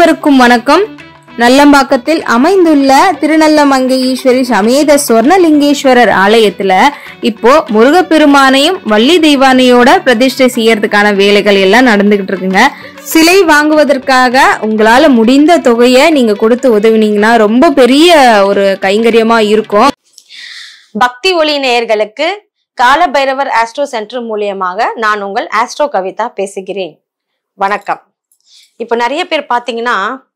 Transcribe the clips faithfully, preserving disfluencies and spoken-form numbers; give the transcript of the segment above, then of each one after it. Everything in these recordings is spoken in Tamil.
அனைவருக்கும் வணக்கம். நல்லம்பாக்கத்தில் அமைந்துள்ள திருநல்லமங்கை ஈஸ்வரி சமேத சொர்ணலிங்கேஸ்வரர் ஆலயத்துல இப்போ முருகப்பெருமானையும் வள்ளி தெய்வானையோட பிரதிஷ்டை செய்யறதுக்கான வேலைகள் எல்லாம் நடந்துகிட்டு இருக்குங்க. சிலை வாங்குவதற்காக உங்களால முடிந்த தொகையை நீங்க கொடுத்து உதவினீங்கன்னா ரொம்ப பெரிய ஒரு கைங்கரியமா இருக்கும். பக்தி ஒளி நேயர்களுக்கு கால பைரவர் ஆஸ்ட்ரோ சென்டர் மூலியமாக நான் உங்கள் ஆஸ்ட்ரோ கவிதா பேசுகிறேன். வணக்கம். இப்ப நிறைய பேர் பாத்தீங்கன்னா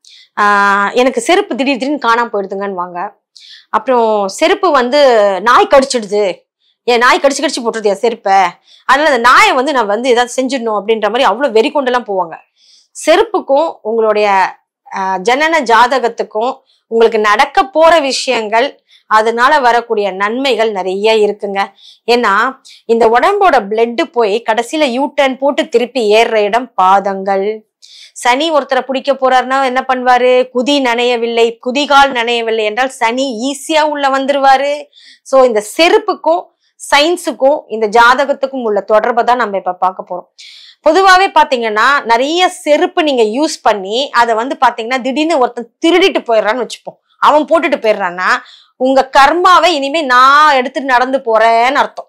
ஆஹ் எனக்கு செருப்பு திடீர் திடீர்னு காணாம போயிடுதுங்கன்னு வாங்க. அப்புறம் செருப்பு வந்து நாய் கடிச்சிடுது, ஏன் நாய் கடிச்சு கடிச்சு போட்டுருது என் செருப்பை, அதனால அந்த நாயை வந்து நான் வந்து ஏதாவது செஞ்சிடணும் அப்படின்ற மாதிரி அவ்வளவு வெறி கொண்டெல்லாம் போவாங்க. செருப்புக்கும் உங்களுடைய ஆஹ் ஜனன ஜாதகத்துக்கும் உங்களுக்கு நடக்க போற விஷயங்கள், அதனால வரக்கூடிய நன்மைகள் நிறைய இருக்குங்க. ஏன்னா இந்த உடம்போட பிளட் போய் கடைசியில யூ டர்ன் போட்டு திருப்பி ஏறுற இடம் பாதங்கள். சனி ஒருத்தரை பிடிக்க போறாருன்னா என்ன பண்ணுவாரு, குதி நனையவில்லை குதிகால் நனையவில்லை என்றால் சனி ஈஸியா உள்ள வந்துருவாரு. சோ இந்த செருப்புக்கும் சயின்ஸுக்கும் இந்த ஜாதகத்துக்கும் உள்ள தொடர்பை தான் நம்ம இப்ப பார்க்க போறோம். பொதுவாவே பாத்தீங்கன்னா நிறைய செருப்பு நீங்க யூஸ் பண்ணி அதை வந்து பாத்தீங்கன்னா திடீர்னு ஒருத்தன் திருடிட்டு போயிடுறான்னு வச்சுப்போம், அவன் போட்டுட்டு போயிடுறான்னா உங்க கர்மாவை இனிமே நான் எடுத்துட்டு நடந்து போறேன்னு அர்த்தம்.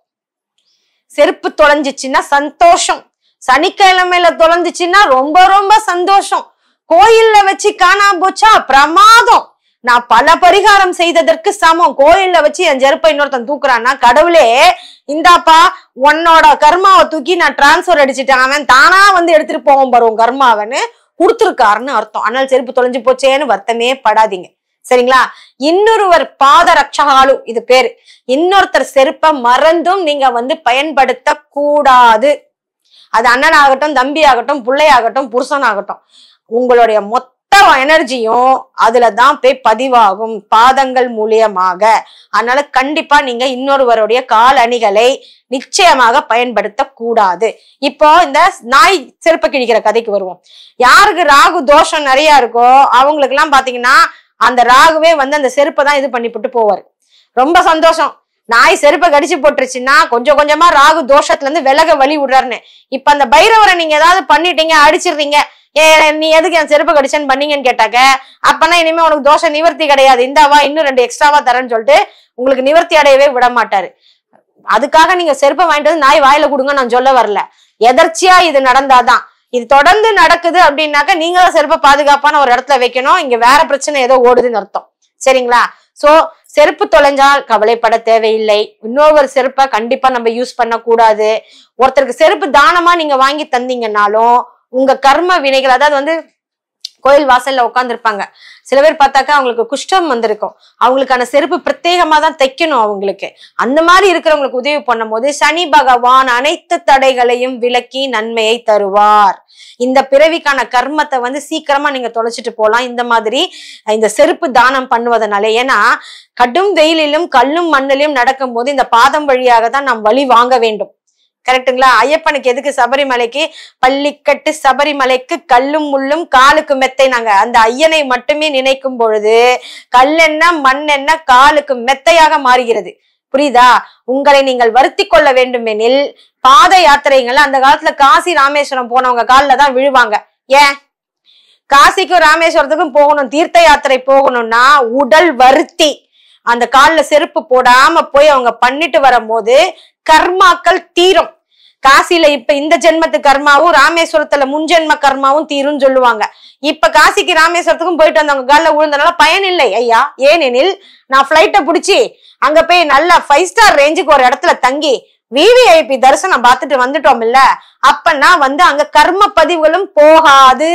செருப்பு தொலைஞ்சிச்சுன்னா சந்தோஷம், சனிக்கிழமையில தொலைஞ்சிச்சுன்னா ரொம்ப ரொம்ப சந்தோஷம், கோயில்ல வச்சு காணாம போச்சா பிரமாதம், நான் பல பரிகாரம் செய்ததற்கு சமம். கோயில்ல வச்சு என் செருப்பை இன்னொருத்தன் தூக்குறான்னா கடவுளே இந்தாப்பா உன்னோட கர்மாவை தூக்கி நான் டிரான்ஸ்பர் அடிச்சுட்டேன், அவன் தானா வந்து எடுத்துட்டு போவோம் பாரு உன் கர்மாவன்னு கொடுத்துருக்காருன்னு அர்த்தம். ஆனால் செருப்பு தொலைஞ்சு போச்சேன்னு வருத்தமே படாதீங்க, சரிங்களா? இன்னொருவர் பாத ரட்சகாலு இது பேரு. இன்னொருத்தர் செருப்பை மறந்தும் நீங்க வந்து பயன்படுத்த கூடாது. அது அண்ணன் ஆகட்டும், தம்பி ஆகட்டும், பிள்ளையாகட்டும், புருஷன் ஆகட்டும், உங்களுடைய மொத்த எனர்ஜியும் அதுலதான் போய் பதிவாகும் பாதங்கள் மூலியமாக. அதனால கண்டிப்பா நீங்க இன்னொருவருடைய கால் அணிகளை நிச்சயமாக பயன்படுத்த கூடாது. இப்போ இந்த நாய் செருப்பை கிழிக்கிற கதைக்கு வருவோம். யாருக்கு ராகு தோஷம் நிறைய இருக்கோ அவங்களுக்கு எல்லாம் பாத்தீங்கன்னா அந்த ராகுவே வந்து அந்த செருப்பை தான் இது பண்ணிவிட்டு போவாரு. ரொம்ப சந்தோஷம், நாய் செருப்பை கடிச்சு போட்டுருச்சுன்னா கொஞ்சம் கொஞ்சமா ராகு தோஷத்துல இருந்து விலக வழி விடுறாருன்னு. இப்ப அந்த பைரவரை நீங்க ஏதாவது பண்ணிட்டீங்க, அடிச்சிடுறீங்க, ஏ நீ எதுக்கு என் செருப்பு கடிச்சேன்னு பண்ணீங்கன்னு கேட்டாக்க அப்பனா இனிமே உனக்கு தோஷ நிவர்த்தி கிடையாது, இந்தாவா இன்னும் ரெண்டு எக்ஸ்ட்ராவா தரேன்னு சொல்லிட்டு உங்களுக்கு நிவர்த்தி அடையவே விட மாட்டாரு. அதுக்காக நீங்க செருப்பை வாங்கிட்டு வந்து நாய் வாயில கொடுங்க நான் சொல்ல வரல, எதர்ச்சியா இது நடந்தாதான். இது தொடர்ந்து நடக்குது அப்படின்னாக்க நீங்க தான் செருப்பை பாதுகாப்பான ஒரு இடத்துல வைக்கணும், இங்க வேற பிரச்சனை ஏதோ ஓடுதுன்னு அர்த்தம், சரிங்களா? சோ செருப்பு தொலைஞ்சால் கவலைப்பட தேவையில்லை. இன்னொரு செருப்பை கண்டிப்பா நம்ம யூஸ் பண்ண கூடாது. ஒருத்தருக்கு செருப்பு தானமா நீங்க வாங்கி தந்தீங்கன்னாலும் உங்க கர்ம வினைகள், அதாவது வந்து கோயில் வாசல்ல உட்கார்ந்து இருப்பாங்க சில பேர் பார்த்தாக்கா அவங்களுக்கு குஷ்டம் வந்திருக்கும், அவங்களுக்கான செருப்பு பிரத்யேகமா தான் தைக்கணும் அவங்களுக்கு. அந்த மாதிரி இருக்கிறவங்களுக்கு உதவி பண்ணும் போது சனி பகவான் அனைத்து தடைகளையும் விலக்கி நன்மையை தருவார். இந்த பிறவிக்கான கர்மத்தை வந்து சீக்கிரமா நீங்க தொலைச்சிட்டு போலாம் இந்த மாதிரி இந்த செருப்பு தானம் பண்ணுவதனால. ஏன்னா கடும் வெயிலிலும் கல்லும் மண்ணிலும் நடக்கும் போது இந்த பாதம் வழியாக தான் நாம் வழி வாங்க வேண்டும், கரெக்டுங்களா? ஐயப்பனுக்கு எதுக்கு சபரிமலைக்கு பள்ளிக்கட்டு, சபரிமலைக்கு கல்லும் முள்ளும் காலுக்கு மெத்தை. நாங்க அந்த ஐயனை மட்டுமே நினைக்கும் பொழுது கல்லெண்ண மண்ணெண்ண காலுக்கு மெத்தையாக மாறுகிறது, புரியுதா? உங்களை நீங்கள் வருத்தி கொள்ள வேண்டும் எனில் பாத யாத்திரைகள் அந்த காலத்துல காசி ராமேஸ்வரம் போனவங்க காலில் தான் விழுவாங்க. ஏன் காசிக்கும் ராமேஸ்வரத்துக்கும் போகணும், தீர்த்த யாத்திரை போகணும்னா உடல் வருத்தி அந்த காலில் செருப்பு போடாம போய் அவங்க பண்ணிட்டு வரும் போது கர்மாக்கள் தீரும். காசில இப்ப இந்த ஜென்மத்து கர்மாவும் ராமேஸ்வரத்துல முன்ஜென்ம கர்மாவும் தீரும்னு சொல்லுவாங்க. இப்ப காசிக்கு ராமேஸ்வரத்துக்கும் போயிட்டு வந்தவங்க காலில் விழுந்தனால பயன் இல்லை ஐயா. ஏனெனில் நான் பிளைட்டை பிடிச்சி அங்க போய் நல்லா ஃபைவ் ஸ்டார் ரேஞ்சுக்கு ஒரு இடத்துல தங்கி விவிஐபி தரிசனம் பார்த்துட்டு வந்துட்டோம் இல்ல, அப்பன்னா வந்து அங்க கர்ம பதிவுகளும் போகாது.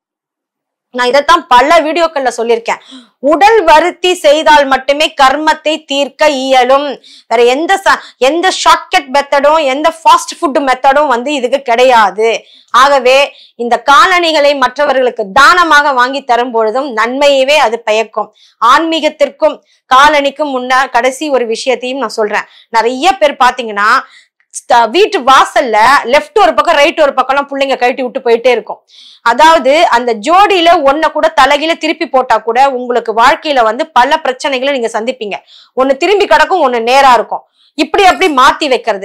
நான் இதைத்தான் பல வீடியோக்கள்ல சொல்லியிருக்கேன். உடல் வருத்தி செய்தால் மட்டுமே கர்மத்தை தீர்க்க இயலும். வேற எந்த எந்த ஷார்ட்கட் மெத்தடும் எந்த ஃபாஸ்ட் ஃபுட் மெத்தடும் வந்து இதுக்கு கிடையாது. ஆகவே இந்த காலணிகளை மற்றவர்களுக்கு தானமாக வாங்கி தரும் பொழுதும் நன்மையவே அது பயக்கும். ஆன்மீகத்திற்கும் காலணிக்கும் முன்ன கடைசி ஒரு விஷயத்தையும் நான் சொல்றேன். நிறைய பேர் பாத்தீங்கன்னா வீட்டு வாசல்ல லெப்ட் ஒரு பக்கம் ரைட் ஒரு பக்கம் எல்லாம் பிள்ளைங்க கழட்டி விட்டு போயிட்டே இருக்கும். அதாவது அந்த ஜோடியில ஒன்ன கூட தலைகீழ திருப்பி போட்டா கூட உங்களுக்கு வாழ்க்கையில வந்து பல பிரச்சனைகளை நீங்க சந்திப்பீங்க. ஒண்ணு திரும்பி கிடக்கும், ஒண்ணு நேரா இருக்கும். இப்படி அப்படி மாத்தி வைக்கிறது.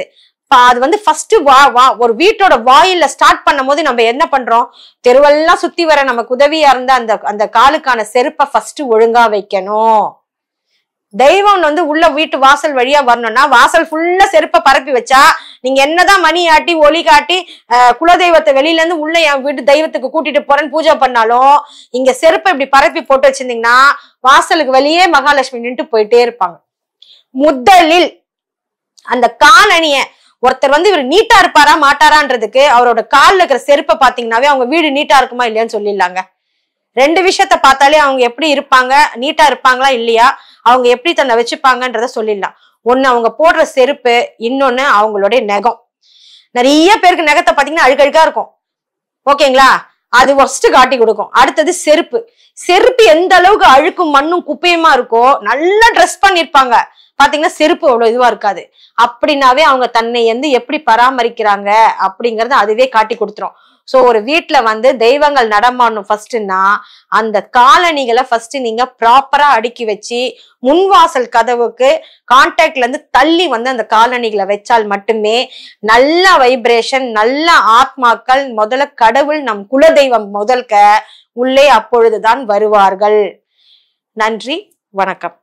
அது வந்து ஃபர்ஸ்ட் வா வா ஒரு வீட்டோட வாயில ஸ்டார்ட் பண்ணும் போது நம்ம என்ன பண்றோம், தெருவெல்லாம் சுத்தி வர நமக்கு உதவியா இருந்த அந்த அந்த காலுக்கான செருப்பை ஃபர்ஸ்ட் ஒழுங்கா வைக்கணும். தெய்வம் வந்து உள்ள வீட்டு வாசல் வழியா வரணும்னா வாசல் ஃபுல்லா செருப்பை பரப்பி வச்சா நீங்க என்னதான் மணி ஆட்டி ஒலி காட்டி அஹ் குலதெய்வத்தை வெளியில இருந்து உள்ள என் வீட்டு தெய்வத்துக்கு கூட்டிட்டு போறேன்னு பூஜை பண்ணாலும் இங்க செருப்பை இப்படி பரப்பி போட்டு வச்சிருந்தீங்கன்னா வாசலுக்கு வெளியே மகாலட்சுமி நின்று போயிட்டே இருப்பாங்க. முதலில் அந்த காலணிய ஒருத்தர் வந்து இவர் நீட்டா இருப்பாரா மாட்டாரான்றதுக்கு அவரோட கால்ல இருக்கிற செருப்பை பாத்தீங்கன்னாவே அவங்க வீடு நீட்டா இருக்குமா இல்லையான்னு சொல்லிடலாங்க. ரெண்டு விஷயத்த பார்த்தாலே அவங்க எப்படி இருப்பாங்க, நீட்டா இருப்பாங்களா இல்லையா, அவங்க எப்படி தன்னை வச்சுப்பாங்கன்றத சொல்லிடலாம். ஒண்ணு அவங்க போடுற செருப்பு, இன்னொன்னு அவங்களுடைய நகம். நிறைய பேருக்கு நகத்தை பாத்தீங்கன்னா அழுக்கழுக்கா இருக்கும், ஓகேங்களா, அது ஃபர்ஸ்ட் காட்டி கொடுக்கும். அடுத்தது செருப்பு. செருப்பு எந்த அளவுக்கு அழுக்கும் மண்ணும் குப்பையுமா இருக்கோ, நல்லா ட்ரெஸ் பண்ணிருப்பாங்க, பாத்தீங்கன்னா செருப்பு அவ்வளவு இதுவா இருக்காது. அப்படின்னாவே அவங்க தன்னை வந்து எப்படி பராமரிக்கிறாங்க அப்படிங்கறத அதுவே காட்டி கொடுத்துரும். சோ ஒரு வீட்டுல வந்து தெய்வங்கள் நடமாடணும் ஃபர்ஸ்ட்னா அந்த காலணிகளை ஃபர்ஸ்ட் நீங்க ப்ராப்பரா அடுக்கி வச்சு முன்வாசல் கதவுக்கு கான்டாக்ட்ல இருந்து தள்ளி வந்து அந்த காலணிகளை வச்சால் மட்டுமே நல்ல வைப்ரேஷன், நல்ல ஆத்மாக்கள், முதல்ல கடவுள் நம் குலதெய்வம் முதல்க உள்ளே அப்பொழுதுதான் வருவார்கள். நன்றி, வணக்கம்.